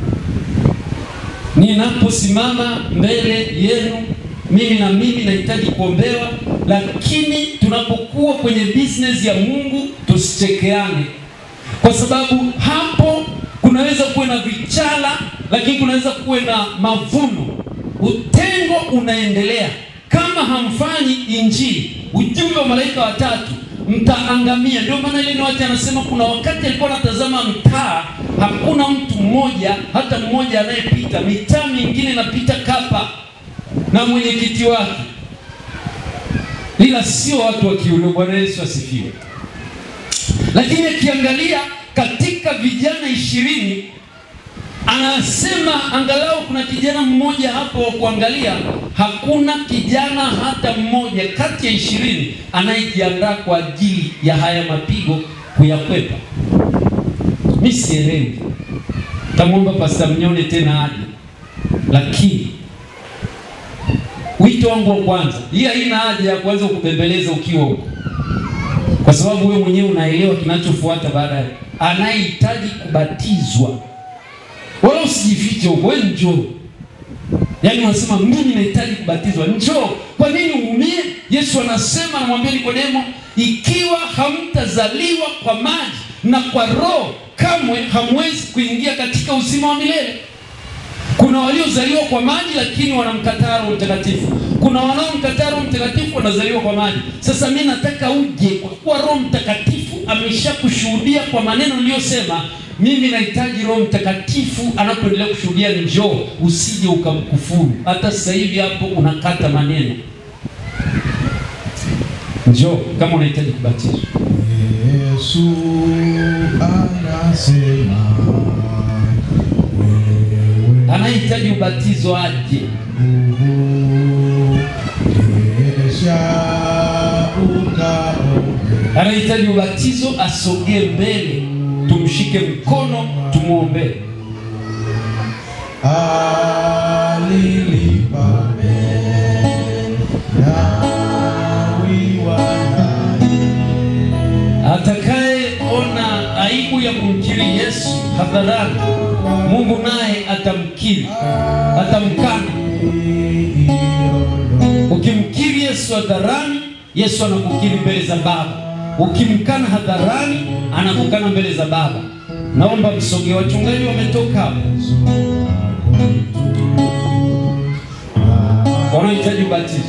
Speaker 1: ninaposimama mbele yenu, mimi na mimi nahitaji kuombewa, lakini tunapokuwa kwenye business ya Mungu tusichekeane, kwa sababu hapo kunaweza kuwa na vichala, lakini kunaweza kuwa na mavuno. Utengo unaendelea. Kama hamfanyi Injili, ujumbe wa malaika watatu, mtaangamia. Ndio maana ile watu anasema kuna wakati alikuwa anatazama mtaa, hakuna mtu mmoja hata mmoja anayepita, mitaa mingine inapita kapa na mwenyekiti wake, ila sio watu wa kiuno. Bwana Yesu asifiwe. Lakini akiangalia katika vijana ishirini, anasema angalau kuna kijana mmoja hapo wa kuangalia. Hakuna kijana hata mmoja kati ya ishirini anayejiandaa kwa ajili ya haya mapigo kuyakwepa. Mimi sielewi. Tamwomba Pastor Mnyone tena aje. Lakini wito wangu wa kwanza, hii haina haja ya kuanza kubembeleza ukiwa huko, kwa sababu wewe mwenyewe unaelewa kinachofuata baadaye. Anayehitaji kubatizwa, wala usijifiche huko, wewe njoo. Yaani unasema mimi nahitaji kubatizwa, njoo. Kwa nini uumie? Yesu anasema, anamwambia Nikodemo, ikiwa hamtazaliwa kwa maji na kwa Roho, kamwe hamwezi kuingia katika uzima wa milele. Kuna waliozaliwa kwa maji lakini wanamkataa Roho Mtakatifu. Kuna wanaomkataa Roho Mtakatifu wanazaliwa kwa maji. Sasa mimi nataka uje, kwa kuwa Roho Mtakatifu ameshakushuhudia kwa maneno niliyosema. Mimi nahitaji Roho Mtakatifu anapoendelea kushuhudia, njoo, usije ukamkufuru. Hata sasa hivi hapo unakata maneno. Njoo kama unahitaji kubatizwa.
Speaker 3: Yesu anasema
Speaker 1: anahitaji ubatizo aje. Anahitaji ubatizo, asogee mbele, tumshike mkono, tumuombe.
Speaker 3: Alilipa
Speaker 1: atakaye ona aibu ya kumkiri Yesu hadharani, Mungu naye atamkiri, atamkana. Ukimkiri Yesu hadharani, Yesu anakukiri mbele za Baba. Ukimkana hadharani, anakukana mbele za Baba. Naomba msogee, wachungaji wametoka hapo. Wanahitaji ubatizo.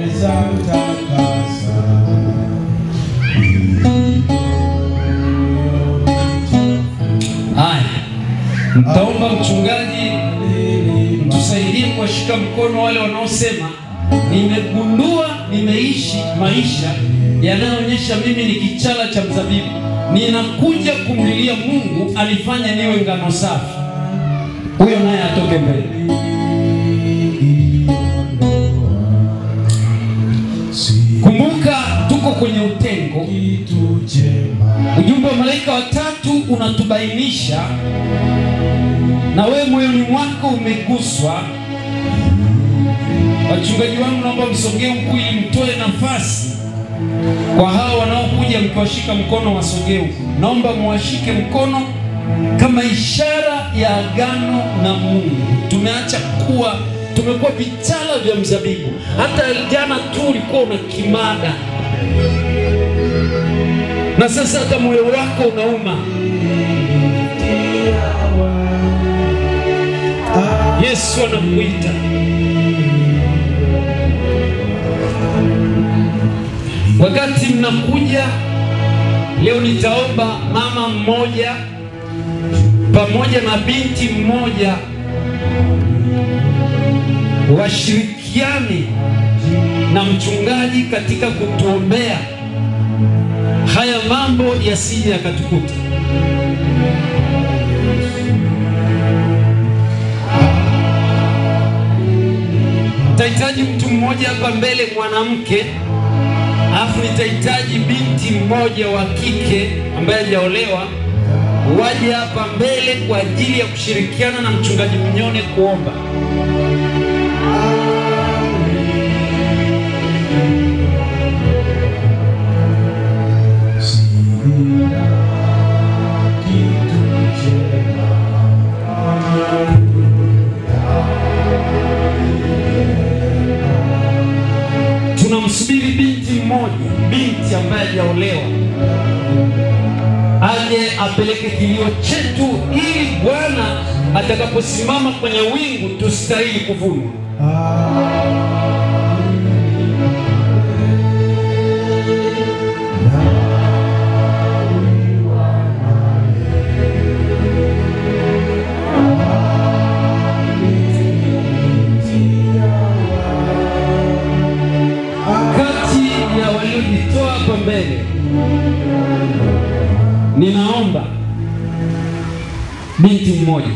Speaker 1: Haya, mtaomba mchungaji mtusaidie kuwashika mkono wale wanaosema, nimegundua nimeishi maisha yanayoonyesha mimi ni kichala cha mzabibu, ninakuja kumlilia Mungu alifanya niwe ngano safi. Huyo naye atoke mbele. Kumbuka tuko kwenye utengo. majengo. Ujumbe wa malaika watatu unatubainisha, na wewe moyoni mwako umeguswa. Wachungaji wangu, naomba msogee huku ili mtoe nafasi kwa hao wanaokuja, mkiwashika mkono wasogee huku. Naomba muwashike mkono kama ishara ya agano na Mungu. Tumeacha kuwa tumekuwa vichala vya mzabibu. Hata jana tu ulikuwa una kimada, na sasa hata moyo wako unauma. Yesu anakuita. Wakati mnakuja leo, nitaomba mama mmoja pamoja na binti mmoja washirikiane na mchungaji katika kutuombea haya mambo yasije yakatukuta. Nitahitaji mtu mmoja hapa mbele, mwanamke, alafu nitahitaji binti mmoja wa kike ambaye hajaolewa waje hapa mbele kwa ajili ya kushirikiana na mchungaji Mnyone kuomba. Tunamsubiri binti mmoja, binti ambaye hajaolewa, aje apeleke kilio chetu, ili Bwana atakaposimama kwenye wingu tustahili kuvuna. Kati ya waliojitoa hapa mbele, ninaomba binti mmoja.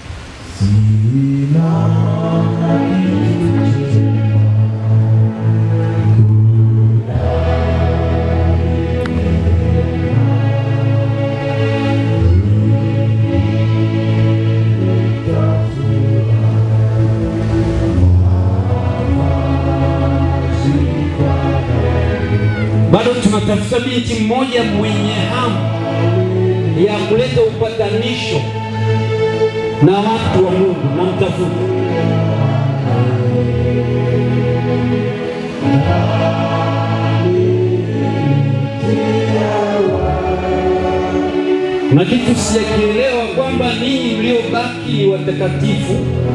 Speaker 1: Bado tunatafuta binti mmoja mwenye hamu ya kuleta upatanisho na watu wa Mungu, na mtafuta. Na kitu sijakielewa kwamba ninyi mliobaki ni watakatifu,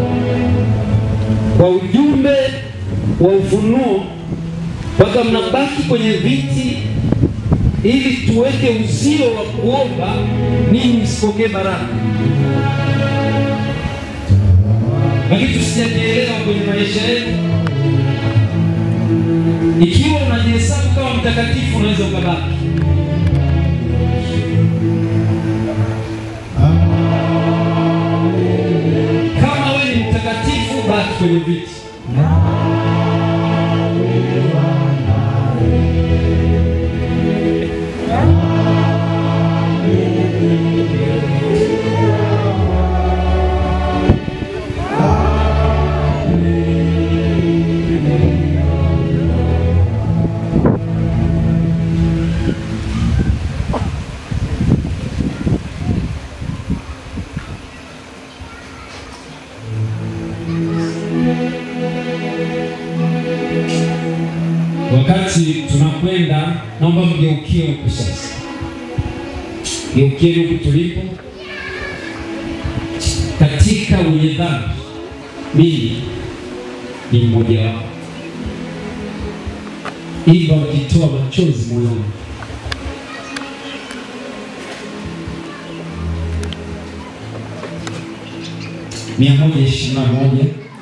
Speaker 1: kwa ujumbe wa ufunuo mpaka mnabaki kwenye viti ili tuweke uzio wa kuomba, ninyi msipokee baraka. Lakini tusijaelewa kwenye maisha yetu. Ikiwa unajihesabu kama mtakatifu, unaweza ukabaki. Kama wewe ni mtakatifu, baki kwenye viti. Wakati tunakwenda, naomba mgeukie huku sasa. Geukie huku tulipo. Katika wenye dhambi, mimi ni mmoja wao. Iba ukitoa machozi moyoni. mia moja ishirini na moja